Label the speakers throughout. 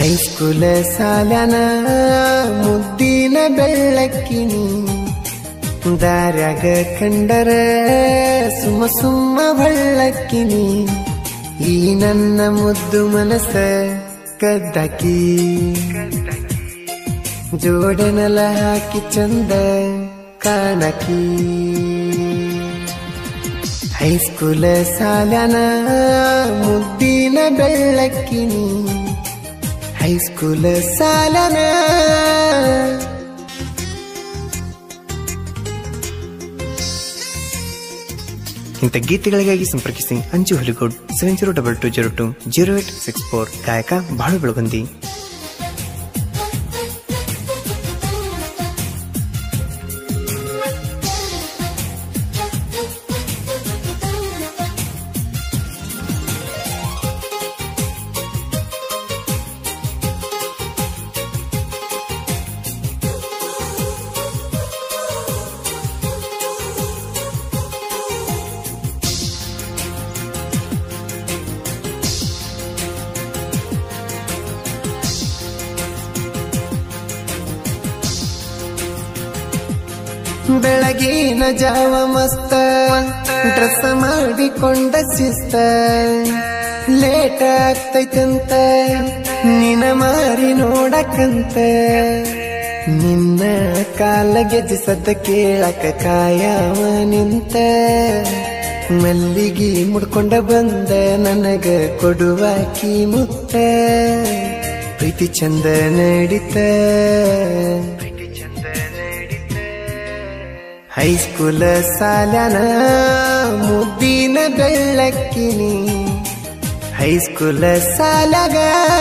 Speaker 1: ಹೈಸ್ಕೂಲ ಸಾಲನ ಮುದ್ದಿನ ಬೆಳ್ಳಕ್ಕಿನಿ ದಾರ್ಯಾಗ ಕಂಡರ ಸುಮ್ಮ ಸುಮ್ಮ ಬಳ್ಳಕ್ಕಿನಿ ಈ ನನ್ನ ಮುದ್ದು ಮನಸ್ಸ ಕದ್ದಾಕಿ ಜೋಡನಲ ಹಾಕಿ ಚಂದ ಕಾಣಕಿ ಹೈಸ್ಕೂಲ ಸಾಲನ ಮುದ್ದಿನ ಬೆಳ್ಳಕ್ಕಿನಿ ಹೈಸ್ಕೂಲ ಸಾಲನ ಇಂಥ ಗೀತೆಗಳಿಗಾಗಿ ಸಂಪರ್ಕಿಸಿ ಅಂಜು ಹುಲಿಗೋಡ್ 7022020864 ಗಾಯಕ ಬಾಳು ಬೆಳಗುಂದಿ. ಬೆಳಗಿನ ಜಾವ ಮಸ್ತ ಡ್ರೆಸ್ ಮಾಡಿಕೊಂಡ ಶಿಸ್ತ ಲೇಟ್ ಆಗ್ತೈತಂತ ನಿನ ಮಾರಿ ನೋಡಕಂತ ನಿನ್ನ ಕಾಲ ಗೆಜ್ಜಿಸದ ಕೇಳಕ ಕಾಯವ ನಿಂತ ಮಲ್ಲಿಗಿ ಮುಡ್ಕೊಂಡ ಬಂದ ನನಗ ಕೊಡುವಾಕಿ ಮುತ್ತ ಪ್ರೀತಿ ಚಂದ ನಡಿತ ಹೈಸ್ಕೂಲ ಸಾಲನ ಮುದ್ದಿನ ಬೆಳ್ಳಕ್ಕಿನಿ ಹೈಸ್ಕೂಲ ಸಾಲಗ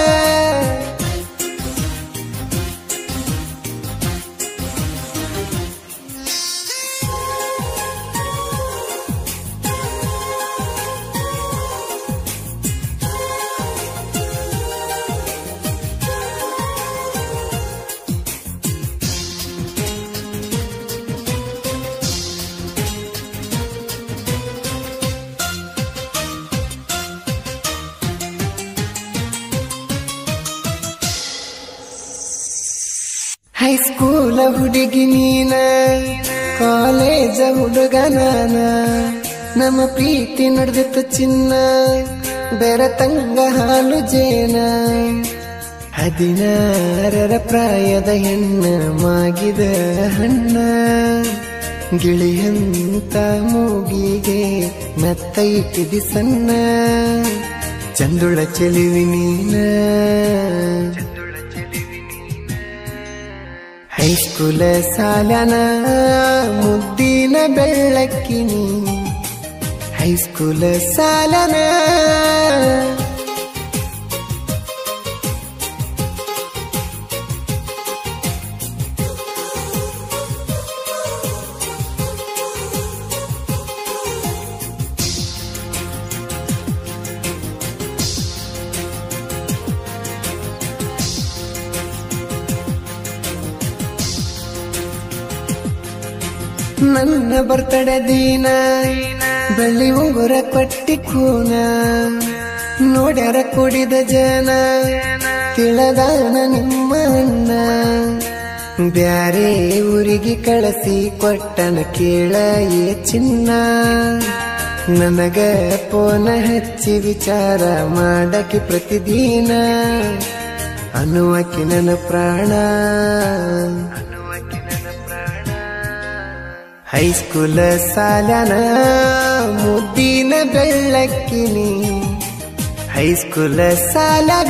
Speaker 1: ಹೈಸ್ಕೂಲ ಹುಡುಗಿ ನೀನ ಕಾಲೇಜ ಹುಡುಗ ನಾನ ನಮ್ಮ ಪ್ರೀತಿ ನಡೆದಿತ್ತು ಚಿನ್ನ ಬೆರತಂಗ ಹಾಲು ಜೇನ 16 ಪ್ರಾಯದ ಹೆಣ್ಣ ಮಾಗಿದ ಹಣ್ಣ ಗಿಳಿಯಂತ ಮೂಗಿಗೆ ಮತ್ತ ಇಟ್ಟಿದಿ ಸಣ್ಣ ಚಂದುಳ ಚೆಲುವಿ ನೀನ ಹೈಸ್ಕೂಲ ಸಾಲನ ಮುದ್ದಿನ ಬೆಳ್ಳಕ್ಕಿನಿ ಹೈಸ್ಕೂಲ ಸಾಲನ ನನ್ನ ಬರ್ತಡೆ ದಿನ ಬೆಳ್ಳಿ ಉಂಗುರ ಕೊಟ್ಟಿ ಕೂನ ನೋಡ್ಯಾರ ಕುಡಿದ ಜನ ತಿಳದಾನ ನಿಮ್ಮ ಅಣ್ಣ ಬ್ಯಾರೆ ಊರಿಗೆ ಕಳಿಸಿ ಕೊಟ್ಟನ ಕೇಳ ಏ ಚಿನ್ನ ನನಗ ಪೋನ ಹಚ್ಚಿ ವಿಚಾರ ಮಾಡಕ್ಕೆ ಪ್ರತಿದಿನ ಅನ್ನುವಕ್ಕೆ ನನ್ನ ಪ್ರಾಣ ಹೈಸ್ಕೂಲ ಸಾಲನ ಮುದ್ದಿನ ಬೆಳ್ಳಕ್ಕಿನಿ ಹೈಸ್ಕೂಲ ಸಾಲಗ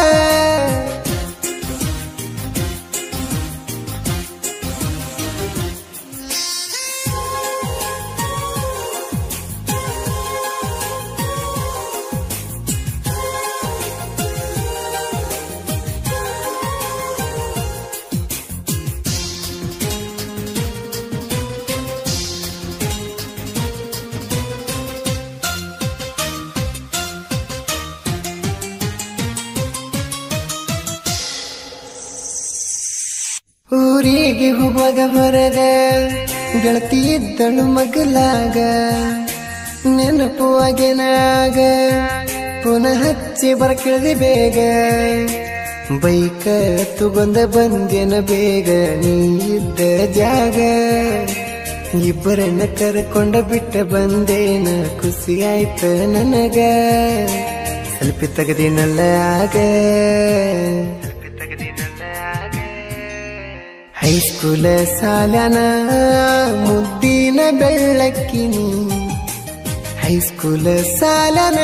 Speaker 1: ಊರಿಗೆ ಹೋಗುವಾಗ ಹೊರಗ ಗೆಳತಿ ಇದ್ದಳು ಮಗಲಾಗ ನೆನಪು ಆಗೇನಾಗ ಪುನಃ ಹಚ್ಚಿ ಬರಕಿಳಿದಿ ಬೇಗ ಬೈಕ ತಗೊಂಡ ಬಂದೇನ ಬೇಗ ನೀ ಇದ್ದ ಜಾಗ ಇಬ್ಬರನ್ನ ಕರ್ಕೊಂಡ ಬಿಟ್ಟ ಬಂದೇನ ಖುಷಿ ಆಯ್ತ ನನಗ ಸೆಲ್ಫಿ ತೆಗೆದಿನಲ್ಲ ಆಗ ಹೈಸ್ಕೂಲ ಸಾಲನ ಮುದ್ದಿನ ಬೆಳ್ಳಕ್ಕಿನಿ ಹೈಸ್ಕೂಲ ಸಾಲನ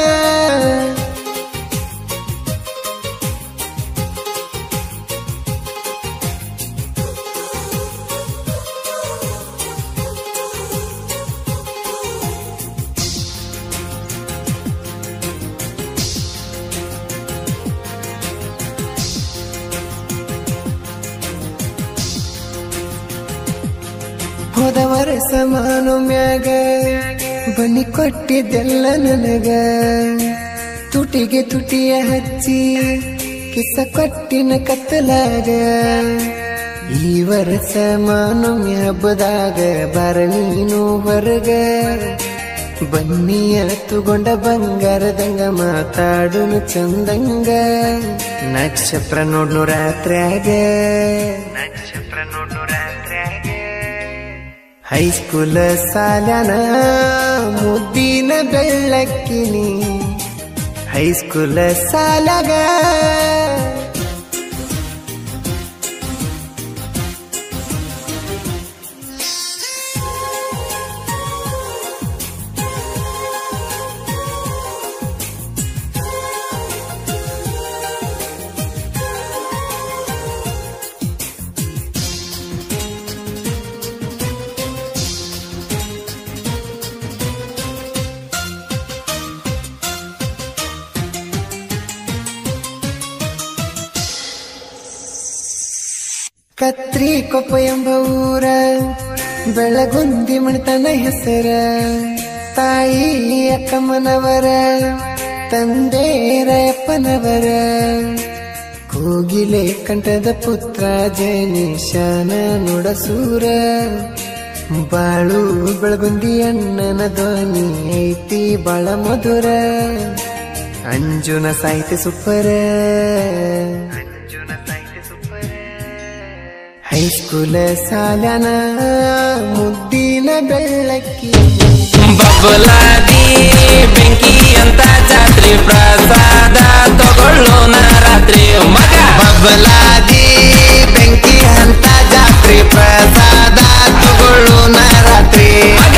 Speaker 1: ಹೋದ ವರ್ಷ ಮಾನು ಮ್ಯಾಗ ಬನ್ನಿ ಕೊಟ್ಟಿದ್ದೆಲ್ಲ ನನಗ ತುಟಿಗೆ ತುಟಿಯ ಹಚ್ಚಿ ಕಿಸ ಕೊಟ್ಟಿನ ಕತ್ತಲಾಗ ಈ ವರ್ಷ ಮಾನು ಹಬ್ಬದಾಗ ಬರ ನೀನು ಹೊರಗ ಬನ್ನಿಯ ತಗೊಂಡ ಬಂಗಾರದಂಗ ಮಾತಾಡುನು ಚಂದಂಗ ನಕ್ಷತ್ರ ನೋಡ್ನು ರಾತ್ರ್ಯಾಗ ನಕ್ಷತ್ರ ನೋಡ್ನು ರಾತ್ರ್ಯಾಗ ಹೈಸ್ಕೂಲ ಸಾಲನ ಮುದ್ದಿನ ಬೆಳ್ಳಕ್ಕಿನಿ ಹೈಸ್ಕೂಲ ಸಾಲಗ ಕತ್ರಿ ಕೊಪ್ಪ ಎಂಬ ಊರ ಬೆಳಗುಂದಿ ಮಣಿತನ ಹೆಸರ ತಾಯಿ ಅಕ್ಕಮ್ಮನವರ ತಂದೆ ರಾಯಪ್ಪನವರ ಕೋಗಿಲೆ ಕಂಠದ ಪುತ್ರ ಜನಿಶಾನ ನುಡಸೂರ ಬಾಳು ಬೆಳಗುಂದಿ ಅಣ್ಣನ ಧ್ವನಿ ಐತಿ ಬಾಳ ಮಧುರ ಅಂಜುನ ಸಾಹಿತ್ಯ ಸುಪ್ಪರ ಹೈಸ್ಕೂಲ ಸಾಲನ ಮುದ್ದಿನ ಬೆಳ್ಳಕ್ಕಿ
Speaker 2: ಬಬ್ಬಲಾದಿ ಬೆಂಕಿ ಅಂತ ಜಾತ್ರೆ ಪ್ರಸಾದ ತಗೊಳ್ಳೋಣ ರಾತ್ರಿ ಮಗ ಬಬ್ಬಲಾದಿ ಬೆಂಕಿ ಅಂತ ಜಾತ್ರೆ ಪ್ರಸಾದ ತಗೊಳ್ಳೋಣ ರಾತ್ರಿ ಮಗ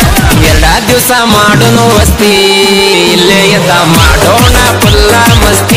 Speaker 2: ಎರಡ ದಿವಸ ಮಾಡೋಣ ವಸ್ತಿ ಇಲ್ಲೇ ಎದ್ದ ಮಾಡೋಣ ಫುಲ್ಲ ಮಸ್ತಿ